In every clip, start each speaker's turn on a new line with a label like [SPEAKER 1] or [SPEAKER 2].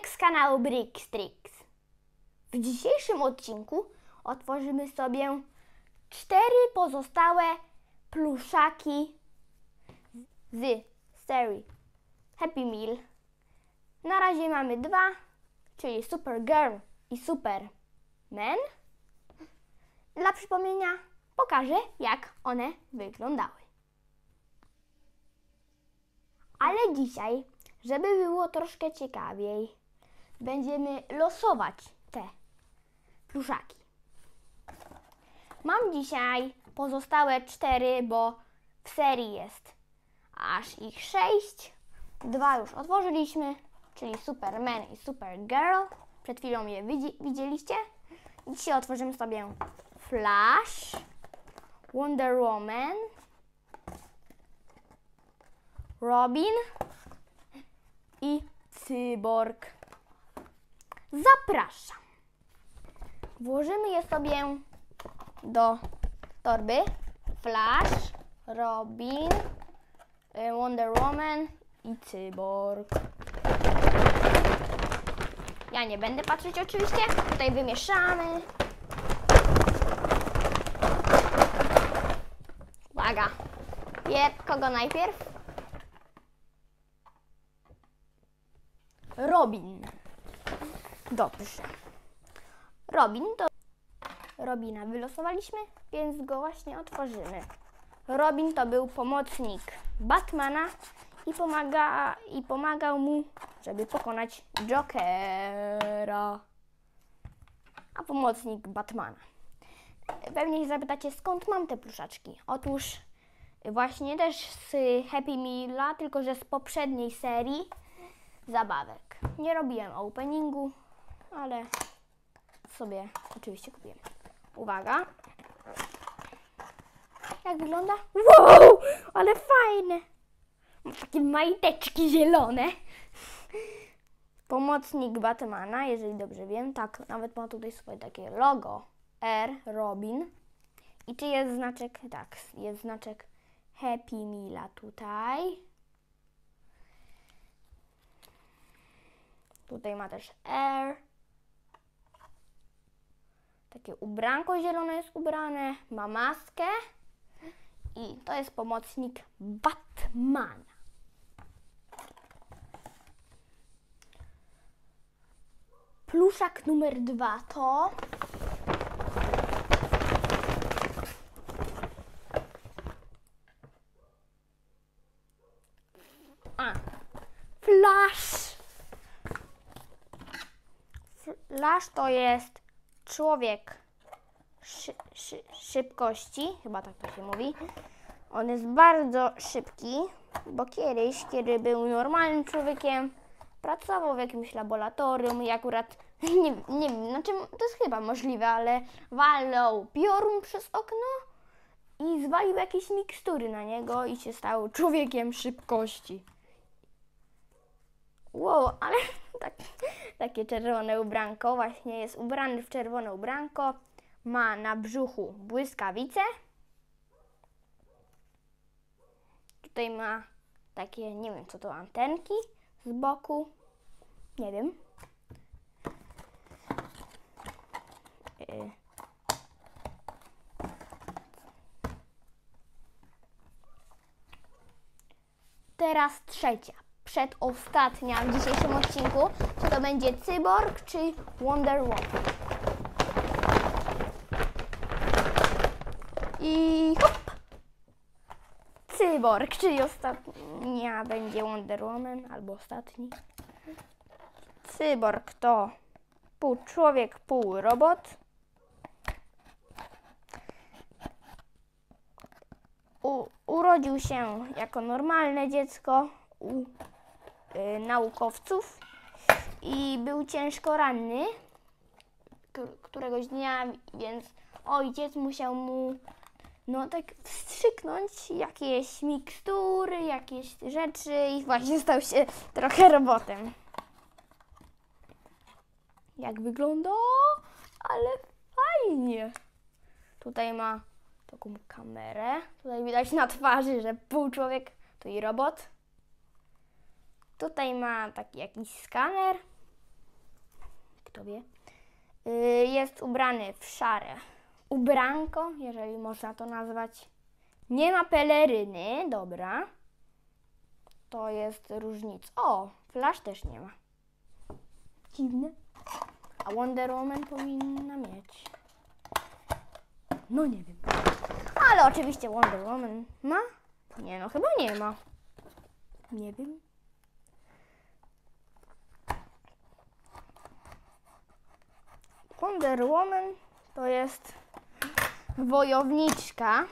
[SPEAKER 1] Marek z kanału Brickstrix. W dzisiejszym odcinku otworzymy sobie 4 pozostałe pluszaki z serii Happy Meal. Na razie mamy 2, czyli Supergirl i Superman. Dla przypomnienia pokażę, jak one wyglądały. Ale dzisiaj, żeby było troszkę ciekawiej, będziemy losować te pluszaki. Mam dzisiaj pozostałe 4, bo w serii jest aż ich 6. 2 już otworzyliśmy, czyli Superman i Supergirl. Przed chwilą je widzieliście. Dzisiaj otworzymy sobie Flash, Wonder Woman, Robin i Cyborg. Zapraszam. Włożymy je sobie do torby. Flash, Robin, Wonder Woman i Cyborg. Ja nie będę patrzeć oczywiście. Tutaj wymieszamy. Uwaga. Kogo najpierw? Robin. Dobrze. Robina wylosowaliśmy, więc go właśnie otworzymy. Robin to był pomocnik Batmana i pomagał mu, żeby pokonać Jokera. A pomocnik Batmana. Pewnie się zapytacie, skąd mam te pluszaczki? Otóż właśnie też z Happy Meala, tylko że z poprzedniej serii zabawek. Nie robiłem openingu, ale sobie oczywiście kupiłem. Uwaga. Jak wygląda? Wow, ale fajne. Mam takie majteczki zielone. Pomocnik Batmana, jeżeli dobrze wiem. Tak, nawet ma tutaj swoje takie logo. R, Robin. I czy jest znaczek? Tak, jest znaczek Happy Meala tutaj. Tutaj ma też R. Takie ubranko zielone jest ubrane. Ma maskę. I to jest pomocnik Batmana. Pluszak numer 2 to... Flash. Flash to jest człowiek szybkości, chyba tak to się mówi. On jest bardzo szybki, bo kiedyś, kiedy był normalnym człowiekiem, pracował w jakimś laboratorium i akurat, nie wiem, znaczy to jest chyba możliwe, ale walnął piorun przez okno i zwalił jakieś mikstury na niego i się stał człowiekiem szybkości. Wow, ale takie czerwone ubranko, właśnie jest ubrany w czerwone ubranko, ma na brzuchu błyskawice. Tutaj ma takie, nie wiem co to, antenki z boku, nie wiem. Teraz trzecia, przedostatnia w dzisiejszym odcinku, czy to będzie Cyborg, czy Wonder Woman. I hop! Cyborg, czyli ostatnia będzie Wonder Woman, albo ostatni. Cyborg to pół człowiek, pół robot. Urodził się jako normalne dziecko u naukowców i był ciężko ranny któregoś dnia, więc ojciec musiał mu tak wstrzyknąć jakieś mikstury, jakieś rzeczy i właśnie stał się trochę robotem. Jak wygląda? Ale fajnie. Tutaj ma taką kamerę. Tutaj widać na twarzy, że pół człowiek to i robot. Tutaj ma taki jakiś skaner. kto wie. Jest ubrany w szare ubranko, jeżeli można to nazwać. Nie ma peleryny, dobra. To jest różnica. O, Flash też nie ma. Dziwne. A Wonder Woman powinna mieć. No nie wiem. Ale oczywiście Wonder Woman ma? Nie no, chyba nie ma. Nie wiem. Wonder Woman to jest wojowniczka.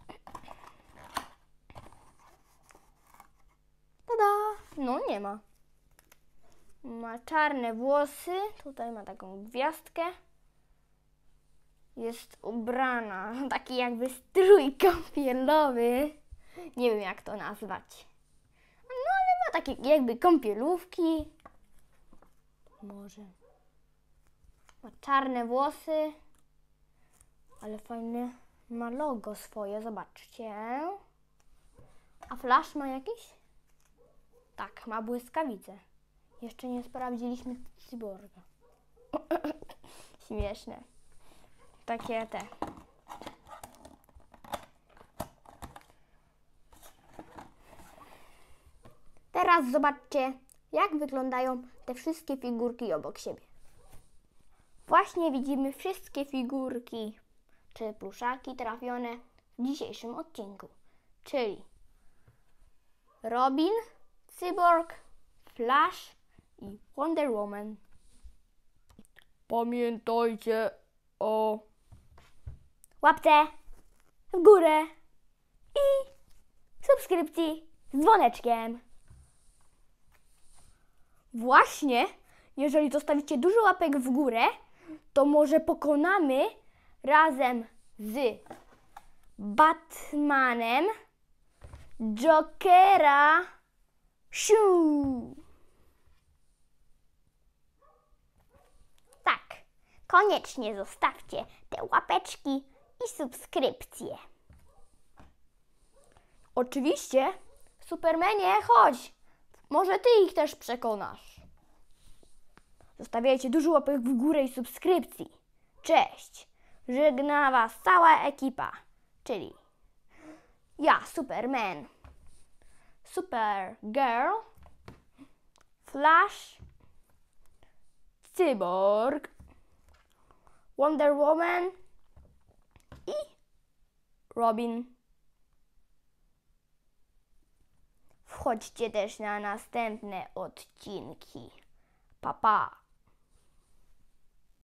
[SPEAKER 1] Tada! No nie ma. Ma czarne włosy. Tutaj ma taką gwiazdkę. Jest ubrana. Taki jakby strój kąpielowy. Nie wiem jak to nazwać. No ale ma takie jakby kąpielówki. Może. Ma czarne włosy. Ale fajne. Ma logo swoje, zobaczcie. A Flash ma jakieś? Tak, ma błyskawice. Jeszcze nie sprawdziliśmy cyborga. Śmieszne. Takie te. Teraz zobaczcie, jak wyglądają te wszystkie figurki obok siebie. Właśnie widzimy wszystkie figurki, czy pluszaki trafione w dzisiejszym odcinku. Czyli Robin, Cyborg, Flash i Wonder Woman. Pamiętajcie o łapce w górę i subskrypcji z dzwoneczkiem. Właśnie, jeżeli zostawicie dużo łapek w górę, to może pokonamy razem z Batmanem Jokera. Siu! Tak, koniecznie zostawcie te łapeczki i subskrypcje. Oczywiście, Supermanie, chodź, może ty ich też przekonasz. Zostawiajcie dużo łapek w górę i subskrypcji. Cześć, żegna was cała ekipa, czyli ja, Superman, Supergirl, Flash, Cyborg, Wonder Woman i Robin. Wchodźcie też na następne odcinki. Pa, pa.